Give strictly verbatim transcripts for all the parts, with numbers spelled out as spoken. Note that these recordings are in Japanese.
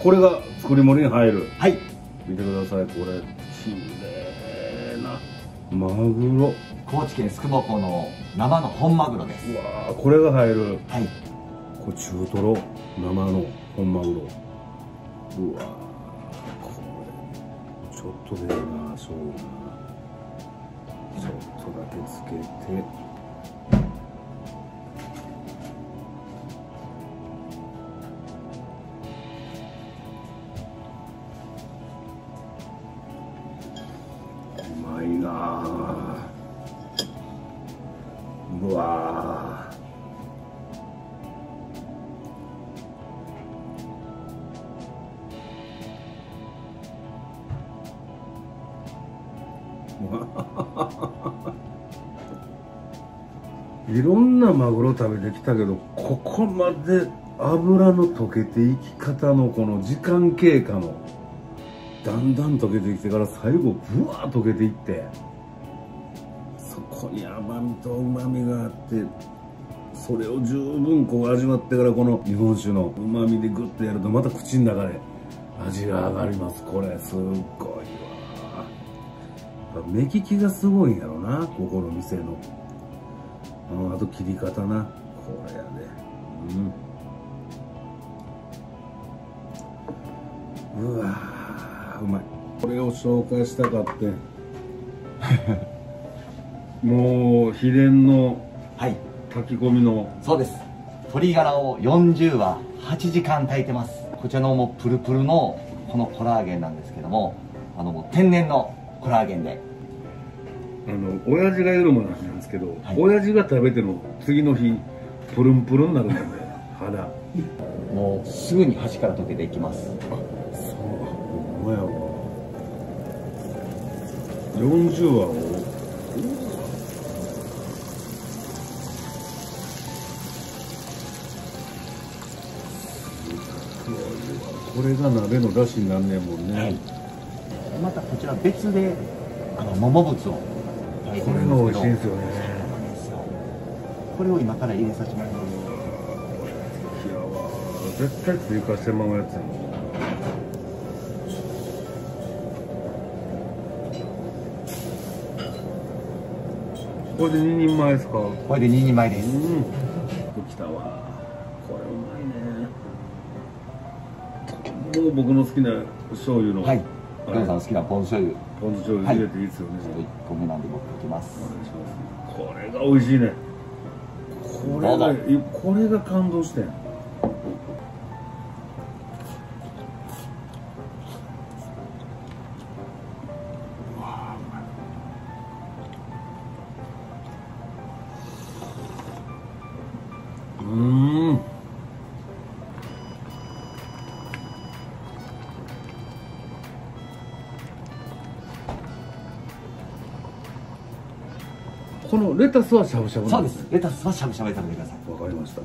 これが作り盛りに入る。 はい。 見てください、これ綺麗なマグロ。 高知県宿毛港の生の本マグロです。 うわー、これが入る。 はい。 これ中トロ、生の本マグロ。うわー、これちょっとでええな、醤油な。ちょっとだけつけて。うまいなあ。うわー。いろんなマグロ食べてきたけど、ここまで脂の溶けていき方のこの時間経過のだんだん溶けてきてから最後ブワー溶けていって、そこに甘みとうまみがあって、それを十分こう味わってからこの日本酒のうまみでグッとやるとまた口の中で味が上がります。これすっごいわ。目利きがすごいんやろな、ここの店の。あ, あと切り方な、これやで、うん、うわーうまい。これを紹介したかってもう秘伝の炊き込みの、 はい、そうです。鶏ガラをよんじゅうわはちじかん炊いてます。こちらのもうプルプルのこのコラーゲンなんですけども、あのもう天然のコラーゲンで、 あの親父が言うのもなんですけど、はい、親父が食べての次の日プルンプルンになるんだよね、肌。 もうすぐに端から溶けていきます。 あ、そう、ほんまやわ。よんじゅうわをこれが鍋の出汁になんねんもんね、はい、 またこちら別であの桃物をこれが美味しいんですよね。 これを今から入れさせてもらいます。 いやわ、絶対追加してまうやつやもん。これでににんまえですか？ これでににんまえです。うん。 きたわ。これうまいね。もう僕の好きな醤油の。 はい。皆さん好きなポン酢醤油。 ポン酢醤油入れていいですよね。 いっこめなんで僕いきます。 これが美味しいね。これがこれが感動してん。うん。このレタスはしゃぶしゃぶなんです。 そうです。レタスはしゃぶしゃぶで食べてください。 わかりました。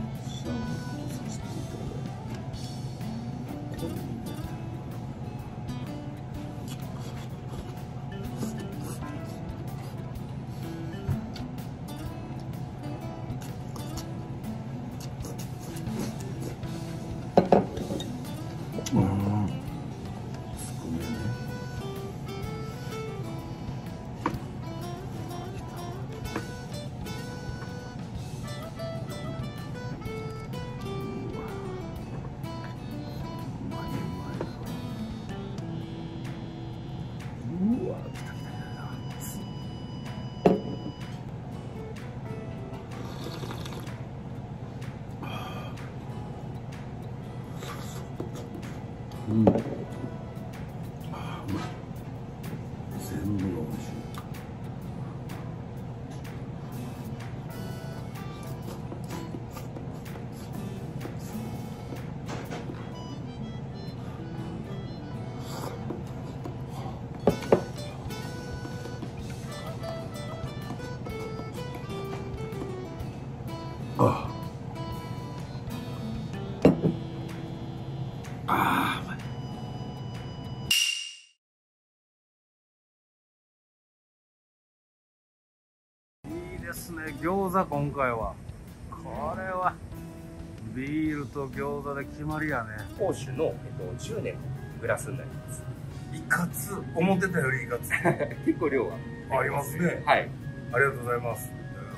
うん。うわ、来た来た来た。うん。ああ、うまい。全部が美味しい。ああ、うまい。いいですね、餃子今回は。これはビールと餃子で決まりやね。 甲州の、えっと、じゅうねんのグラスになります。 いかつ、思ってたよりいかつ。 結構量はありますね。 はい。 ありがとうございます。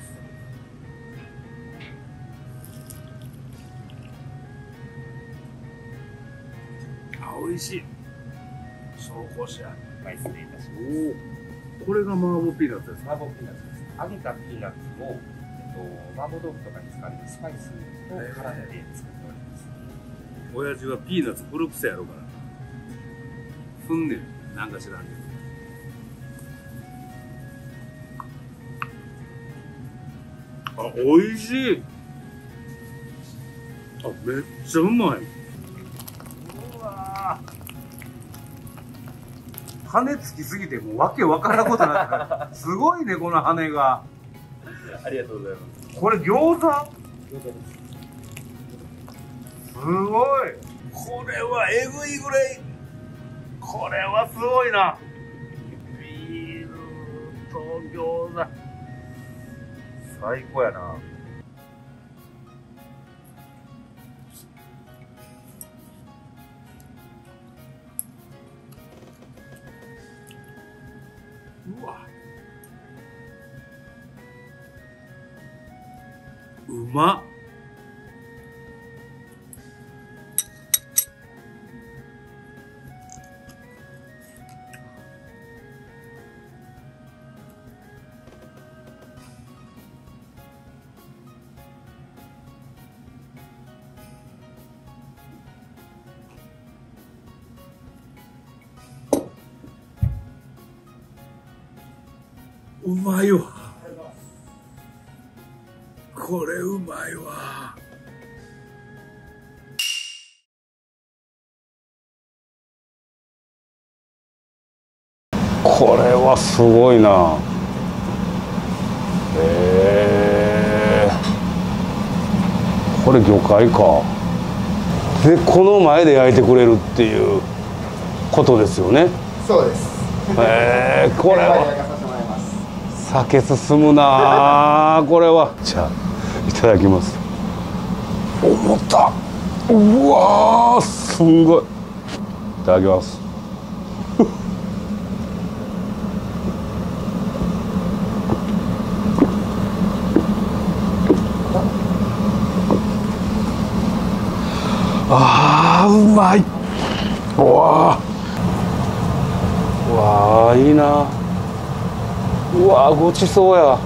あ、美味しい。紹興酒や。 はい、失礼いたします。 おお。これが麻婆ピーナッツですか。 麻婆ピーナッツです。揚げたピーナッツを、えっと、麻婆豆腐とかに使われるスパイスを絡めて作っております。 親父はピーナッツ古臭やろから。ふんねん。なんか知らんけど。あ、美味しい。あ、めっちゃうまい。うわー。羽つきすぎてもうわけわからんことになってる。すごいね、この羽が。 ありがとうございます。 これ餃子？ 餃子です。 すごい。これはえぐいぐらい。これはすごいな。ビールと餃子。最高やな。うわ。うまっ。うまいわ。これうまいわ。これはすごいな。へえ。これ魚介か。でこの前で焼いてくれるっていうことですよね。 そうです。 へえ、これは酒進むなあ。これはじゃあいただきます。重た。うわー、すんごい。いただきます。あー、うまい。うわー、うわー、いいな。うわー、ごちそうや。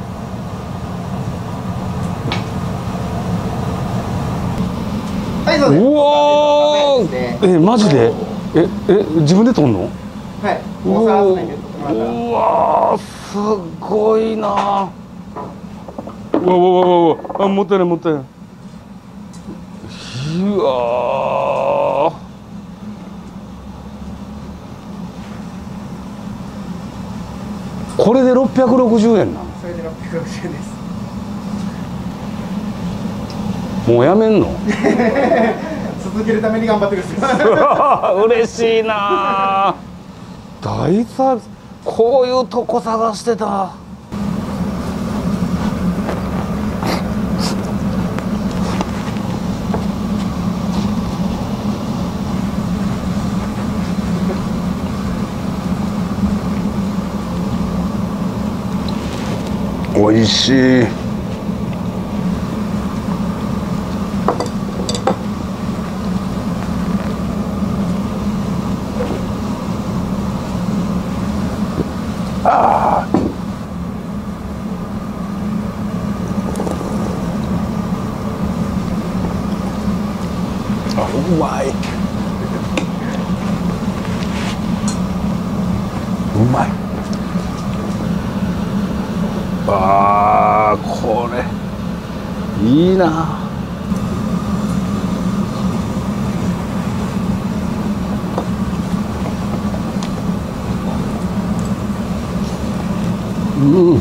はい、そうです。 うわー、え、マジで。え、え、自分で取んの。 はい。 うお皿集めて取ってもらったら。 うわー、すごいな。うわうわうわうわ、あ、もったいないもったいない。うわー。これでろっぴゃくろくじゅうえんな。 それでろっぴゃくろくじゅうえんです。 もうやめんの。 続けるために頑張ってるんですよ。 嬉しいな。大サービス。こういうとこ探してた。おいしい。あー、あ、うまい。うまい。あー、これいいな。うん。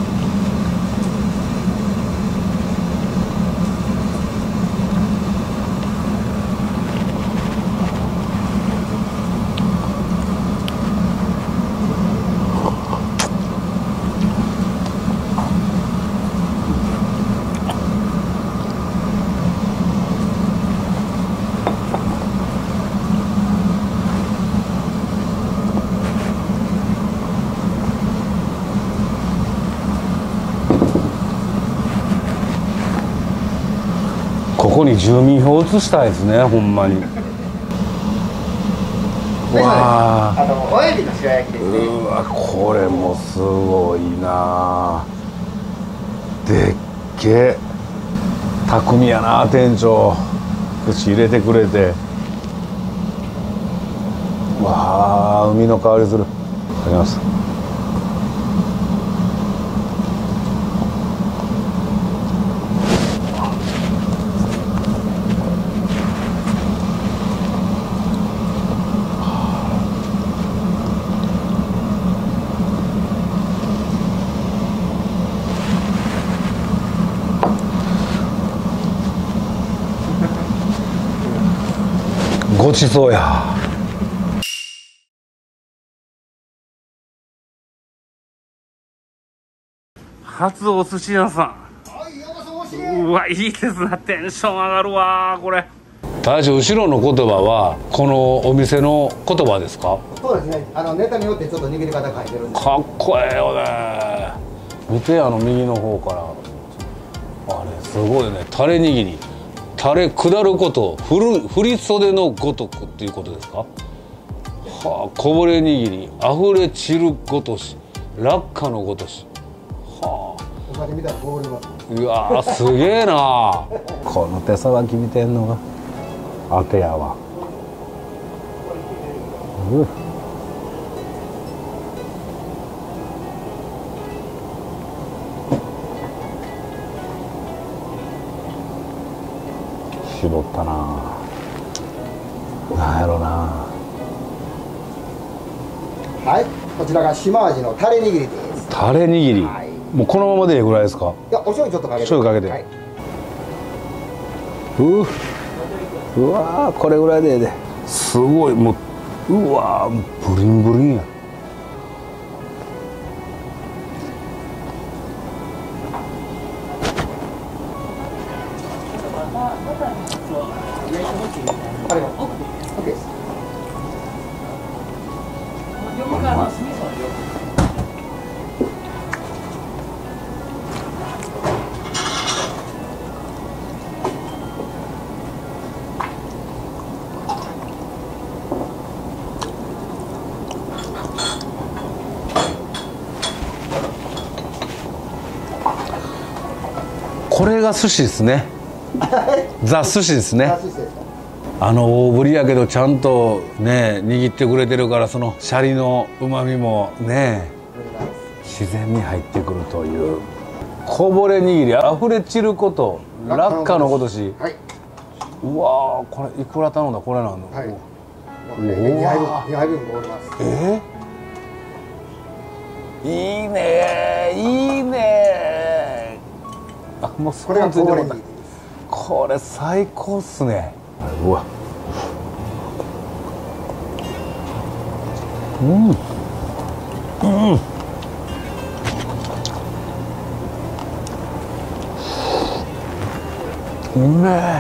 に住民票移したいですね、ほんまに。わあ、 あの親指の白焼きですね。 うわ、これもすごいな。でっけえ、巧みやな店長。口入れてくれて。わあ、海の香りする。いただきます。ごちそうや。初お寿司屋さん。うわ、いいですな。テンション上がるわこれ。大将、後ろの言葉はこのお店の言葉ですか？ そうですね。あのネタによってちょっと握り方変えてるんです。 かっこええよね。見て、あの右の方からあれすごいね。タレ握り、タレ下ること、振る振り袖のごとくっていうことですか？はあ、こぼれ握り、溢れ散るごとし、落下のごとし。はあ、 他で見たらこぼれます。 うわー、すげえな。この手さばき見てんのが当てやわ。う絞ったな。なんやろな。 はい、こちらが島味のタレ握りです。 タレ握り、 はい、 もうこのままでいいぐらいですか？ いや、お醤油ちょっとかけて。 醤油かけて、 はい、 ううわー、これぐらいでええで。すごい、もううわー、ブリンブリンや。 あれが OK です。 これが寿司ですね。ザ寿司ですね。 寿司ですか？ あの大ぶりやけどちゃんとね握ってくれてるから、そのシャリのうまみもね自然に入ってくるという。こぼれ握り、溢れ散ること、落下のことし。 はい、 うわー、これいくら頼んだこれなんだ。 はい、 おにはいぶんにはいぶんこぼれます。 えー、いいねいいね。あ、もうそこれがこぼれ握りです。 これ最高っすね。うわ、うんうん、うめえ。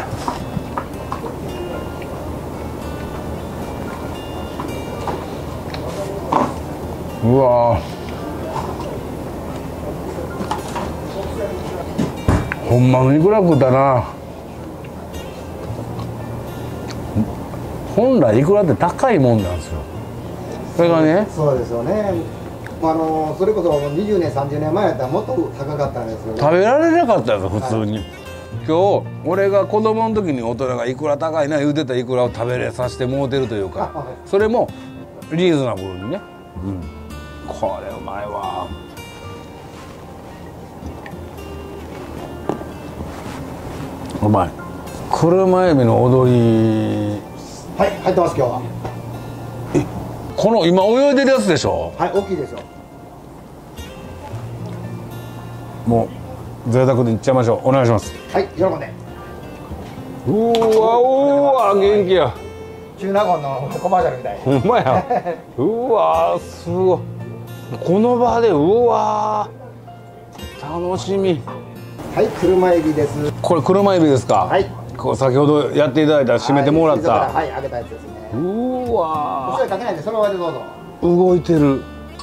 うわ、ほんまのいくら食うたな。本来いくらって高いもんなんですよ。それがね。 そうですよね。あのそれこそにじゅうねんさんじゅうねんまえやったらもっと高かったんですよね。 食べられなかったです普通に、はい、今日俺が子供の時に大人がいくら高いな言うてたいくらを食べれさせてもうてるというか、それもリーズナブルにね、うん、これうまいわ。うまい。車エビの踊り、 はい、入ってます今日は。 え、この今泳いでるやつでしょ？ はい、大きいですよ。 もう贅沢でいっちゃいましょう。お願いします。 はい、喜んで。 うわうわ元気や。 中納言のコマーシャルみたい。 ほんまや。うわすごい。この場でうわ楽しみ。はい、 車エビです。 これ車エビですか？ はい。 こう先ほどやっていただいた締めてもらった。 はい、はい、揚げたやつですね。 うわ。 お醤油かけないんでそのままでどうぞ。 動いてる。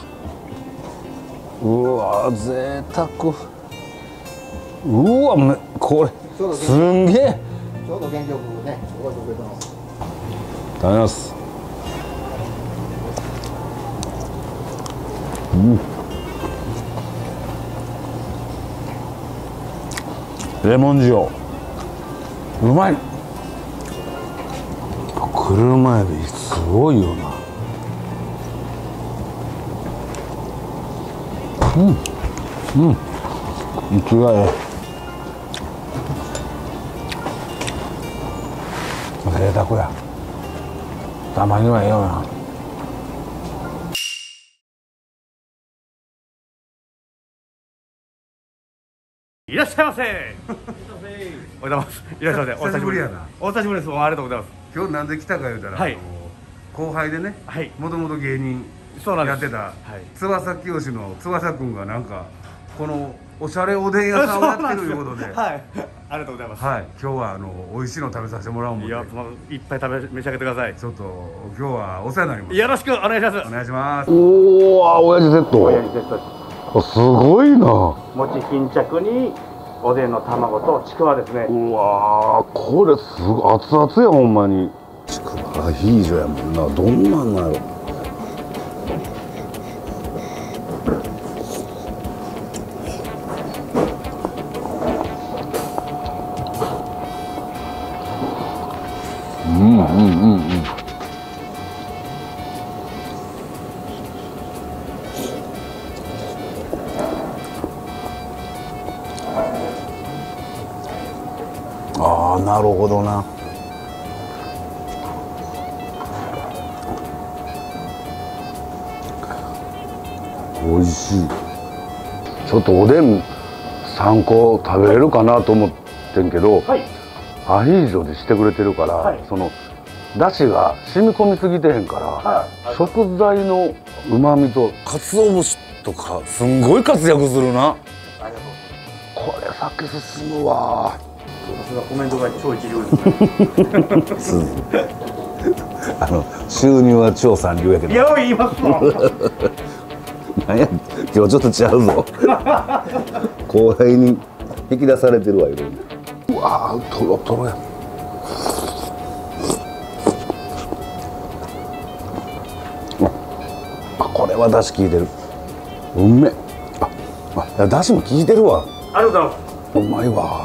うわ贅沢。うわこれすんげえ。 ちょっょうど元気よくね動いてくれてます。 食べます。うん。レモン塩うまい。車エビすごいよな。うんうんいちがえ贅沢や。たまにはええよな。 いらっしゃいませ。おはようございます。いらっしゃいませ。お久しぶりやな。お久しぶりです。ありがとうございます。 今日なんで来たか言うたら、はい、後輩でね、もともと芸人やってた、はい、翼清の翼くんがなんかこのおしゃれおでん屋さんをやってるいうことで、 はい、ありがとうございます。 はい、今日はあの美味しいの食べさせてもらおうもんで、いや、 いっぱい食べ召し上げてください。 ちょっと今日はお世話になります。 よろしくお願いします。 お願いします。おお、親父セット。親父セット。すごいな。 餅巾着におでんの卵とちくわですね。 うわー、これすごい熱々やほんまに。ちくわアヒージョやもんな。どんなんなの。うんうんうんうん。ああ、なるほどな。美味しい。ちょっとおでんさんこ食べれるかなと思ってんけど、はい、アヒージョでしてくれてるから、はい、そのだしが染み込みすぎてへんから、はい、食材のうまみと鰹節とかすんごい活躍するな。これ酒進むわ。 さすがコメントが超一流ですね。 あの収入は超三流やけど。 いや言いますわ。 なんや今日ちょっとちゃうぞ。後輩に引き出されてるわいろいろ。うわー、トロトロや。あ、これは出汁効いてる。うめえ。あ、あ、出汁も効いてるわ。 ありがとうございます。 うまいわ。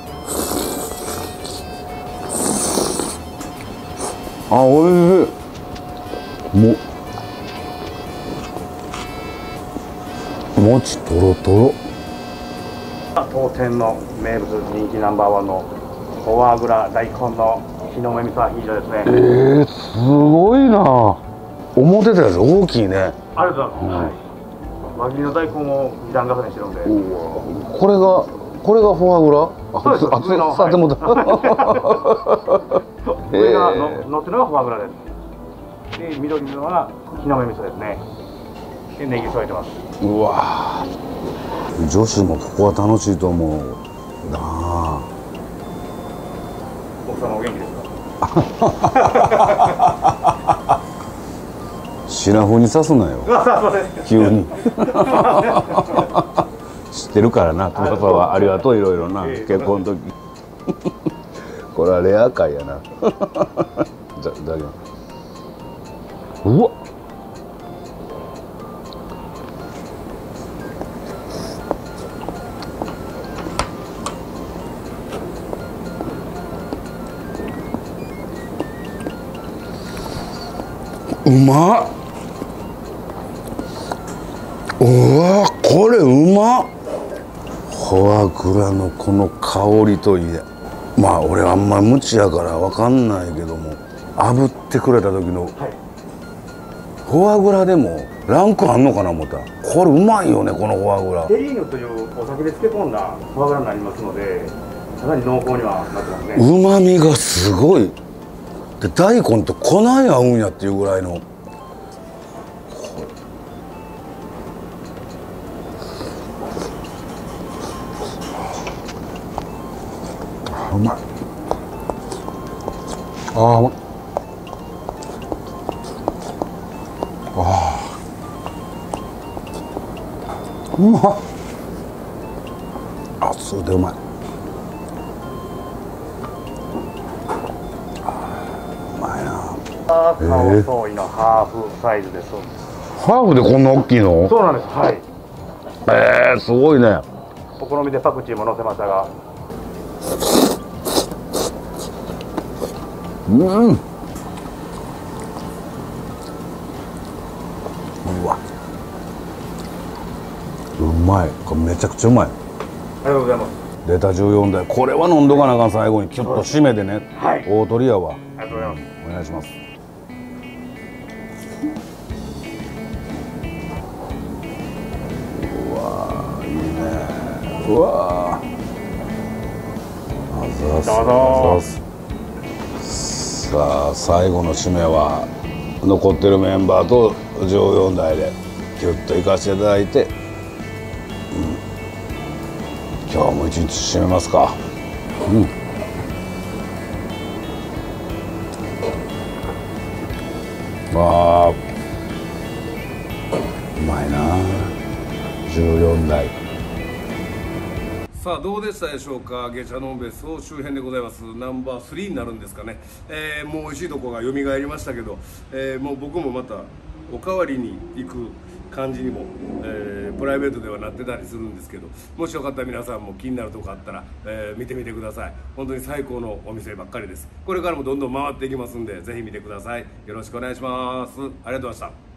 あ、おいしい。も餅とろとろ。 当店の名物人気ナンバーワンのフォアグラ大根の木の芽味噌アヒージョですね。 えー、すごいな。思ってたやつ大きいね。 ありがとうございます。はい、輪切りの大根を二段重ねしてるんで。 うわ、これがこれがフォアグラ。 そうです。 熱々さてもだ。 上がの乗ってるのがフォアグラです。で、緑のは木の芽味噌ですね。で、ネギ添えてます。 うわ、女子もここは楽しいと思うなあ。 奥様お元気ですか？ シラフに刺すなよ。急に。知ってるからな、翼は。ありがとう、いろいろな、結婚の時。これはレア回やな。じゃ、いただきます。うわっ。うまっ。うわ、これうまっ。フォアグラのこの香りといえ、まあ俺あんま無知やから分かんないけども、炙ってくれた時の、はい、フォアグラでもランクあんのかな思った。これうまいよね、このフォアグラ。 テリーヌというお酒で漬け込んだフォアグラになりますので、かなり濃厚にはなってますね。 うまみがすごい。で、大根とこない合うんやっていうぐらいの。うまい。ああ、うまい。ああ、うまっ。熱でうまい。 顔総意のハーフサイズです。 ハーフでこんな大きいの？ そうなんです。はい。 えー、すごいね。 お好みでパクチーも乗せましたが。 うん。うわ。うまい。これめちゃくちゃうまい。 ありがとうございます。 出たじゅうよんだい。これは飲んどかなあかん。最後にキュッと締めてね。 はい。 大鳥やわ。 ありがとうございます。 お願いします。うわー、いいね。うわー。あざす。 どうぞ。 あざす。さあ最後の締めは残ってるメンバーとじゅうよんだいでキュッと行かせていただいて、うん、今日も一日締めますか。うん。あー、うまいな。じゅうよんだい。さあどうでしたでしょうか。下茶の別荘周辺でございます。ナンバースリーになるんですかね。えー、もう美味しいとこが蘇りましたけど、えー、もう僕もまたおかわりに行く感じにも、えー、プライベートではなってたりするんですけど、もしよかったら皆さんも気になるとこあったら、えー、見てみてください。本当に最高のお店ばっかりです。これからもどんどん回っていきますんで、ぜひ見てください。よろしくお願いします。ありがとうございました。